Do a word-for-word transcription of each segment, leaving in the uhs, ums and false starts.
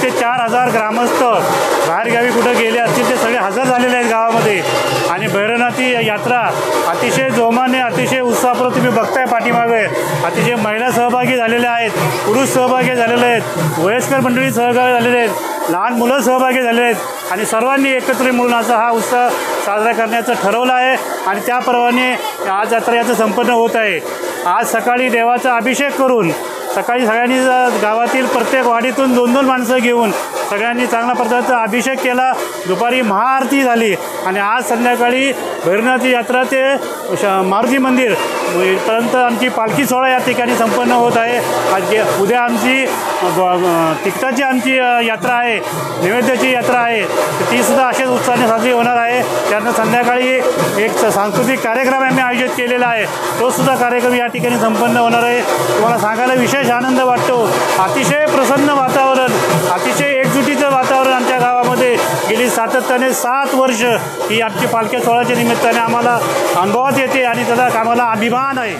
ते चार हजार ग्रामस्थ बाहेरगावी कुठं गेले असतील ते सगळे हजर झालेले आहेत गावामध्ये। आणि भैरवनाथी यात्रा अतिशय जोमाने अतिशय उत्साहापूर्वक तुम्ही बघताय पाठीमागे अतिशय महिला सहभागी झालेल्या आहेत, पुरुष सहभागी झालेले आहेत, वयस्कर मंडळी सहभागी झालेले आहेत, लहान मुलं सहभागी झालेले आहेत आणि सर्वांनी एकत्र मिळून असा हा उत्सव साजरा करण्याचं ठरवलं आहे। आणि त्याप्रमाणे आज यात्रा याचं संपन्न होत आहे। आज सकाळी देवाचा अभिषेक करून सकाळी सगळ्यांनी गावातील प्रत्येक वाडीतून दोन दोन माणसं घेऊन सगळ्यांनी चांगल्या प्रकारचा अभिषेक केला। दुपारी महाआरती झाली आणि आज संध्याकाळी भैरवनाथी यात्रा ते मारुती मंदिर पर्यंत आमची पालखी सोहळा या ठिकाणी संपन्न होत आहे। आज उद्या आमची तिकटाची आमची यात्रा आहे, नैवेद्याची यात्रा आहे, ती सुद्धा अशाच उत्साहाने साजरी होणार आहे। त्यानंतर संध्याकाळी एक सांस्कृतिक कार्यक्रम आम्ही आयोजित केलेला आहे, तो सुद्धा कार्यक्रम या ठिकाणी संपन्न होणार आहे। तुम्हाला सांगायला विशेष आनंद वाटतो, अतिशय प्रसन्न वातावरण, अतिशय एकजुटीचं वातावरण आमच्या गावामध्ये गेली सातत्याने सात वर्ष ही आमची पालखी सोहळ्याच्या निमित्ताने आम्हाला अनुभवात येते आणि त्याचा आम्हाला अभिमान आहे।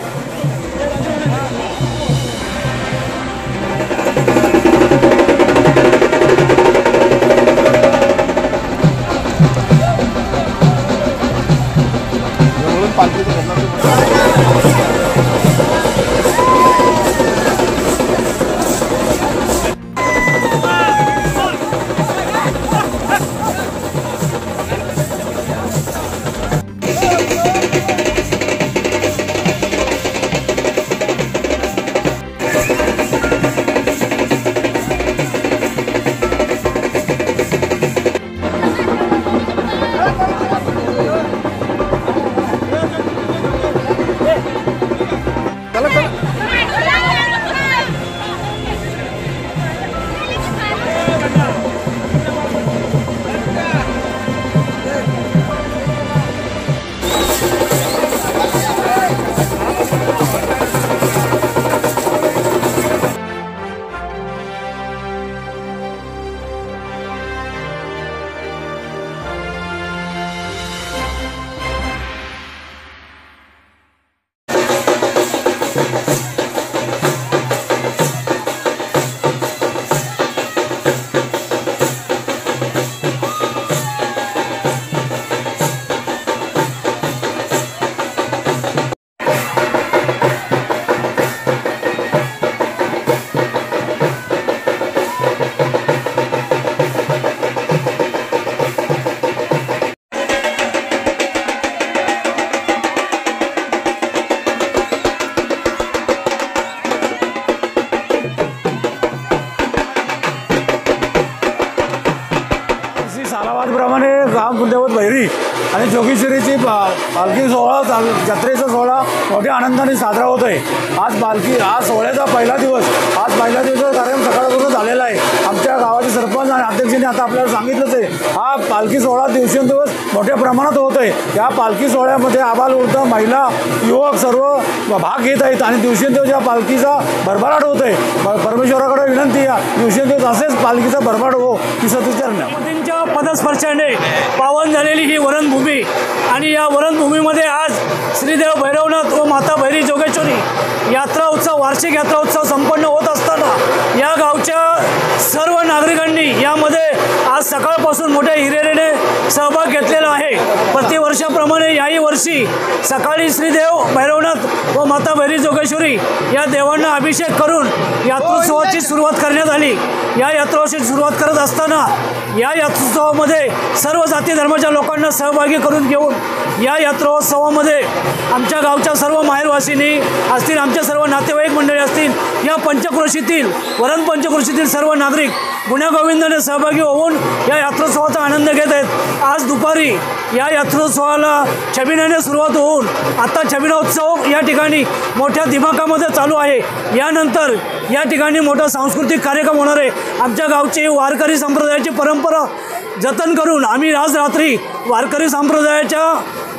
प्रमाणे गाव कुलदेवत भैरी आणि जोगेश्वरीची पालखी सोहळा जत्रेचा सोहळा मोठ्या आनंदाने साजरा होत आहे। आज पालखी आज सोहळ्याचा पहिला दिवस आज पहिल्या दिवसाचा कार्यक्रम सकाळपासून झालेला आहे। आमच्या गावाचे सरपंच आणि अध्यक्षांनी आता आपल्याला सांगितलंच आहे, हा पालखी सोहळा दिवसेंदिवस मोठ्या प्रमाणात होत आहे। या पालखी सोहळ्यामध्ये आबालवृद्ध महिला युवक सर्व भाग घेत आहेत आणि दिवसेंदिवस या पालखीचा भरभराट होत आहे। परमेश्वराकडे विनंती आहे, दिवसेंदिवस असेच पालखीचा भरभराट हो ही सतीचरण पदस्पर्शाने पावन झालेली ही वरणभूमी आणि या वरणभूमीमध्ये आज श्रीदेव भैरवनाथ व माता भैरी जोगेश्वरी यात्रा उत्सव वार्षिक यात्रा उत्सव संपन्न होत असताना या गावच्या सर्व नागरिकांनी यामध्ये आज सकाळपासून मोठ्या हिरिरीने सहभाग घेतलेला आहे। प्रतिवर्षाप्रमाणे याही वर्षी सकाळी श्रीदेव भैरवनाथ व माता भैरी जोगेश्वरी या देवांना अभिषेक करून यात्रोत्सवाची सुरुवात करण्यात आली। या यात्रोत्सवाची सुरुवात करत असताना या यात्रोत्सवामध्ये सर्व जाती धर्माच्या लोकांना सहभागी करून घेऊन या यात्रोत्सवामध्ये आमच्या गावच्या सर्व माहेरवासींनी असतील, आमच्या सर्व नातेवाईक मंडळी असतील, या पंचक्रोशीतील वरण पंचक्रोशीतील सर्व नागरिक गुण्यागोविंदाने सहभागी होऊन या यात्रोत्सवाचा आनंद घेत आहेत। आज दुपारी या यात्रोत्सवाला छबिनाने सुरुवात होऊन आता छबिनोत्सव या ठिकाणी मोठ्या दिमाखामध्ये चालू आहे। यानंतर या ठिकाणी मोठा सांस्कृतिक कार्यक्रम होणार आहे। आमच्या गावची वारकरी संप्रदायाची परंपरा जतन करून आम्ही आज रात्री वारकरी संप्रदायाच्या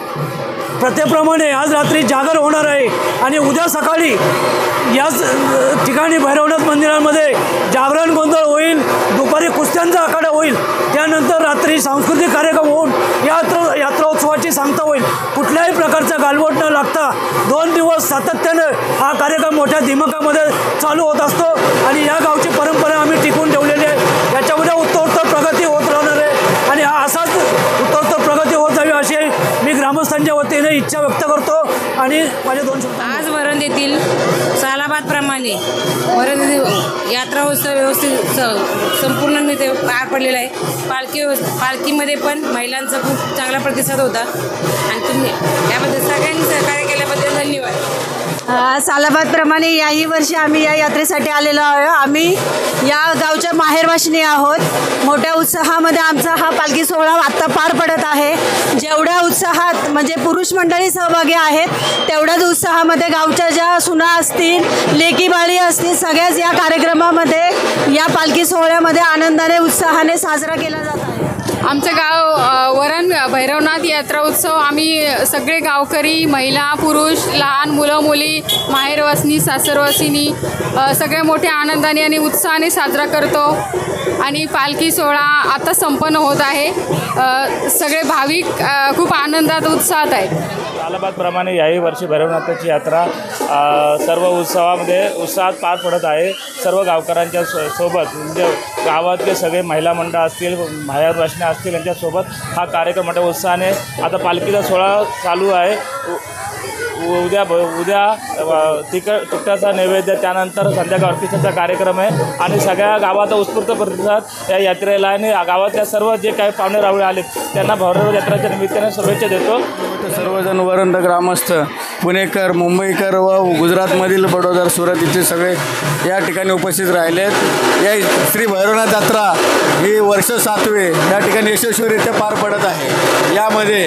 प्रथेप्रमाणे आज रात्री जागर होणार आहे आणि उद्या सकाळी याच ठिकाणी भैरवनाथ मंदिरामध्ये जागरण गोंधळ होईल, दुपारी कुस्त्यांचा आखाडा होईल, त्यानंतर रात्री सांस्कृतिक कार्यक्रम होऊन यात्रा यात्रोत्सवाची सांगता होईल। कुठल्याही प्रकारचा गालबोट न लागता दोन दिवस सातत्यानं हा कार्यक्रम मोठ्या दिमाखामध्ये चालू होत असतो आणि या गावची परंपरा आम्ही टिकवून ठेवलेली आहे। याच्यामध्ये मी माझे दोन शब्द आज वरंद येथील सालाबादप्रमाणे वरंद येथील यात्रा उत्सव व्यवस्थित स संपूर्णरित्या पार पडलेला आहे. पालखी पालखीमध्ये पण महिलांचा खूप चांगला प्रतिसाद होता आणि तुम्ही याबद्दल सगळ्यांनी सहकार्य केल्याबद्दल धन्यवाद. सालाबादप्रमाणे याही वर्षी आम्ही या यात्रेसाठी आलेलो आहोत. आम्ही या गावच्या माहेरवाशिनी आहोत. मोठ्या उत्साहामध्ये आमचा हा पालखी सोहळा आत्ता पार पडत आहे. जेवढ्या उत्साहात म्हणजे पुरुष मंडळी सहभागी आहेत तेवढ्याच उत्साहामध्ये गावच्या ज्या सुना असतील, लेकी बाळी असतील, सगळ्याच या कार्यक्रमामध्ये या पालखी सोहळ्यामध्ये आनंदाने उत्साहाने साजरा केला जात आहे. आमचं गाव अ, वरण भैरवनाथ यात्रा उत्सव आम्ही सगळे गावकरी, महिला, पुरुष, लहान मुलं मुली, माहेरवासिनी, सासरवासिनी अ, सगळे मोठ्या आनंदाने आणि उत्साहाने साजरा करतो. आणि पालखी सोहळा आता संपन्न होत आहे. अ, सगळे भाविक अ, खूप आनंदात उत्साहात आहेत. सालाबादप्रमाणे याही वर्षी भैरवनाथाची यात्रा अ, सर्व उत्सवामध्ये उत्साहात पार पडत आहे. सर्व गावकऱ्यांच्या सो सोबत म्हणजे गावातले सगळे महिला मंडळ असतील, माहेरवाशिनी असतील यांच्यासोबत हा कार्यक्रम मोठ्या उत्साहाने आता पालखीचा सोहळा चालू आहे. उ उद्या भ उद्या तिकट तिकटाचा नैवेद्य, त्यानंतर संध्याकाळ अर्पीचा कार्यक्रम आहे आणि सगळ्या गावाचा उत्स्फूर्त प्रतिसाद या यात्रेला आहे. आणि गावातल्या सर्व जे काही पाहुणे रावळे आले त्यांना भैरवनाथ यात्रेच्या निमित्ताने शुभेच्छा देतो. सर्वजण वरंद ग्रामस्थ, पुणेकर, मुंबईकर व गुजरातमधील बडोदर, सुरत इथे सगळे या ठिकाणी उपस्थित राहिलेत. या श्री भैरवनाथ यात्रा ही वर्ष सातवे या ठिकाणी यशस्वीरित्या पार पडत आहे. यामध्ये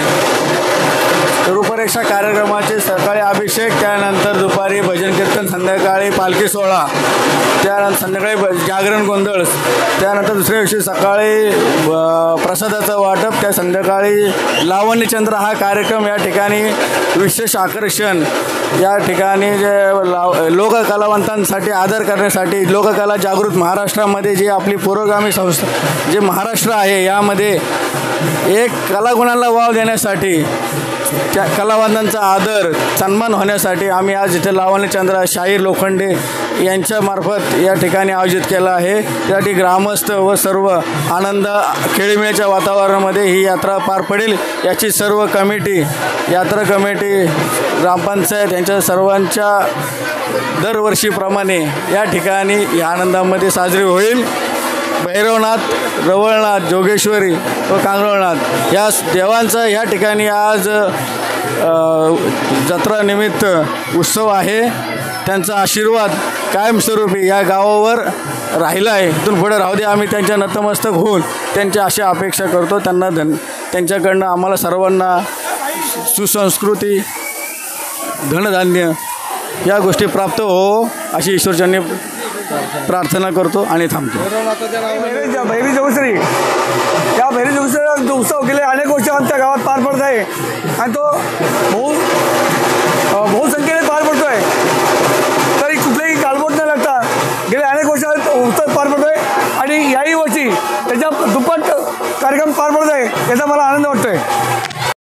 रूपरेषा कार्यक्रमाचे सकाळी अभिषेक, त्यानंतर दुपारी भजन कीर्तन, संध्याकाळी पालखी सोहळा, त्यानंतर संध्याकाळी ब जागरण गोंधळ, त्यानंतर दुसऱ्या दिवशी सकाळी प्रसादाचं वाटप, त्या संध्याकाळी लावणीचंद्र हा कार्यक्रम या ठिकाणी विशेष आकर्षण. या ठिकाणी जे लाव लोककलावंतांसाठी आदर करण्यासाठी लोककला जागृत महाराष्ट्रामध्ये जी आपली पुरोगामी संस्था जे महाराष्ट्र आहे यामध्ये एक कलागुणांना वाव देण्यासाठी, त्या कलावंतांचा आदर सन्मान होण्यासाठी आम्ही आज इथे लावणीचंद्र शाहीर लोखंडे यांच्यामार्फत या ठिकाणी आयोजित केला आहे. त्यासाठी ग्रामस्थ व सर्व आनंद खेळीमेळीच्या वातावरणामध्ये ही यात्रा पार पडेल याची सर्व कमिटी, यात्रा कमिटी, ग्रामपंचायत यांच्या सर्वांच्या दरवर्षीप्रमाणे या ठिकाणी या आनंदामध्ये साजरी होईल. भैरवनाथ, रवळनाथ, जोगेश्वरी व कांगळनाथ या देवांचा या ठिकाणी आज जत्रानिमित्त उत्सव आहे. त्यांचा आशीर्वाद कायमस्वरूपी या गावावर राहिला आहे. इथून पुढे राहू दे. आम्ही त्यांच्या नतमस्तक होऊन त्यांच्या अशा अपेक्षा करतो. त्यांना धन त्यांच्याकडनं आम्हाला सर्वांना सुसंस्कृती, धनधान्य या गोष्टी प्राप्त हो अशी ईश्वरचरणी प्रार्थना करतो आणि थांबतो. भैरी जोगेश्वरी या भैरी जोगेश्वरी उत्सव गेले अनेक वर्ष आमच्या गावात पार पडत आहे आणि तो बहु बहुसंख्येने पार पडतो आहे. तरी कुठलेही कालबोट न लागता गेले अनेक वर्ष उत्सव पार पडतो आहे आणि याही वर्षी त्याच्या दुप्पट कार्यक्रम पार पडत आहे. याचा मला आनंद वाटतो.